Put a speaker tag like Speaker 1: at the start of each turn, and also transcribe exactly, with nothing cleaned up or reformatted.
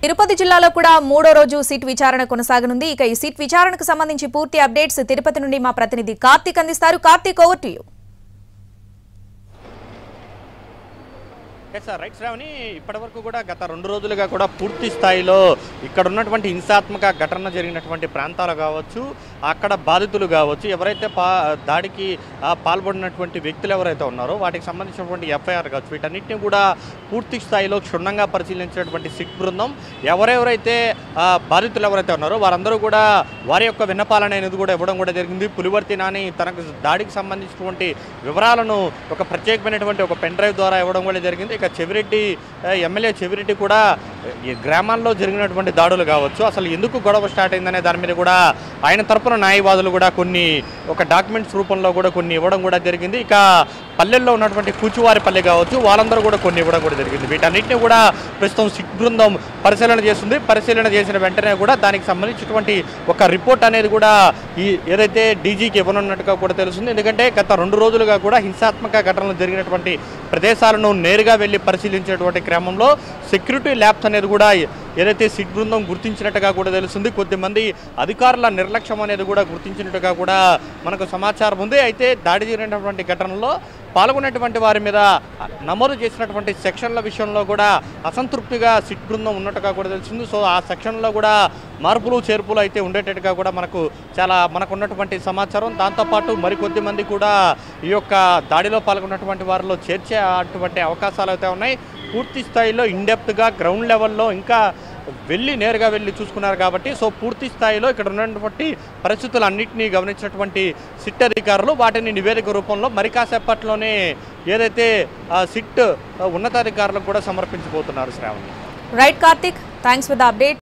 Speaker 1: తిరుపతి జిల్లాలో కూడా మూడో రోజు సిట్ విచారణ కొనసాగనుంది. ఇక ఈ సిట్ విచారణకు సంబంధించి పూర్తి అప్డేట్స్ తిరుపతి నుండి మా ప్రతినిధి కార్తీక్ అందిస్తారు. Karthik, over to you.
Speaker 2: Sir right Sravani, ఇప్పటి వరకు కూడా గత రెండు రోజులుగా కూడా పూర్తి స్థాయిలో ఇక్కడ ఉన్నటువంటి హింసాత్మక ఘటన జరిగినటువంటి ప్రాంతాలు కావచ్చు, అక్కడ బాధితులు కావచ్చు, ఎవరైతే పా దాడికి పాల్పడినటువంటి వ్యక్తులు ఎవరైతే ఉన్నారో వాటికి సంబంధించినటువంటి ఎఫ్ఐఆర్ కావచ్చు, వీటన్నిటిని కూడా పూర్తి స్థాయిలో క్షుణ్ణంగా పరిశీలించినటువంటి సిట్ బృందం ఎవరెవరైతే బాధితులు ఎవరైతే ఉన్నారో వారందరూ కూడా వారి యొక్క విన్నపాలను అనేది కూడా ఇవ్వడం కూడా జరిగింది. పులివర్తి నాని తనకు దాడికి సంబంధించినటువంటి వివరాలను ఒక ప్రత్యేకమైనటువంటి ఒక పెన్ డ్రైవ్ ద్వారా ఇవ్వడం కూడా జరిగింది. ఇక చెవిరెడ్డి ఎమ్మెల్యే చెవిరెడ్డి కూడా ఈ గ్రామాల్లో జరిగినటువంటి దాడులు కావచ్చు, అసలు ఎందుకు గొడవ స్టార్ట్ అయిందనే దాని మీద కూడా ఆయన తరపున న్యాయవాదులు కూడా కొన్ని ఒక డాక్యుమెంట్స్ రూపంలో కూడా కొన్ని ఇవ్వడం కూడా జరిగింది. ఇక పల్లెల్లో ఉన్నటువంటి కూచువారిపల్లి కావచ్చు, వాళ్ళందరూ కూడా కొన్ని ఇవ్వడం కూడా జరిగింది. వీటన్నిటిని కూడా ప్రస్తుతం సిట్ బృందం పరిశీలన చేస్తుంది. పరిశీలన చేసిన వెంటనే కూడా దానికి సంబంధించినటువంటి ఒక రిపోర్ట్ అనేది కూడా ఈ ఏదైతే డీజీకి ఇవ్వనున్నట్టుగా కూడా తెలుస్తుంది. ఎందుకంటే గత రెండు రోజులుగా కూడా హింసాత్మక ఘటనలు జరిగినటువంటి ప్రదేశాలను నేరుగా వెళ్ళి పరిశీలించేటువంటి క్రమంలో సెక్యూరిటీ ల్యాబ్స్ అనేది కూడా ఏదైతే సిట్ బృందం గుర్తించినట్టుగా కూడా తెలుస్తుంది. కొద్దిమంది అధికారుల నిర్లక్ష్యం అనేది కూడా గుర్తించినట్టుగా కూడా మనకు సమాచారం ఉంది. అయితే దాడి జరిగినటువంటి ఘటనలో పాల్గొనేటువంటి వారి మీద నమోదు చేసినటువంటి సెక్షన్ల విషయంలో కూడా అసంతృప్తిగా సిట్ బృందం ఉన్నట్టుగా కూడా తెలిసింది. సో ఆ సెక్షన్లో కూడా మార్పులు చేర్పులు అయితే ఉండేటట్టుగా కూడా మనకు చాలా మనకు ఉన్నటువంటి సమాచారం. దాంతోపాటు మరికొద్ది మంది కూడా ఈ యొక్క దాడిలో పాల్గొన్నటువంటి వారిలో చేర్చే అటువంటి అవకాశాలు అయితే ఉన్నాయి. పూర్తి స్థాయిలో ఇన్డెప్త్గా గ్రౌండ్ లెవెల్లో ఇంకా వెళ్ళి నేరుగా వెళ్ళి చూసుకున్నారు కాబట్టి సో పూర్తి స్థాయిలో ఇక్కడ ఉన్నటువంటి పరిస్థితులు అన్నింటినీ గమనించినటువంటి సిట్ అధికారులు వాటిని నివేదిక రూపంలో మరి కాసేపట్లోనే ఏదైతే సిట్ ఉన్నతాధికారులకు కూడా సమర్పించబోతున్నారు. Sravani.
Speaker 1: Right Karthik, thanks for the update.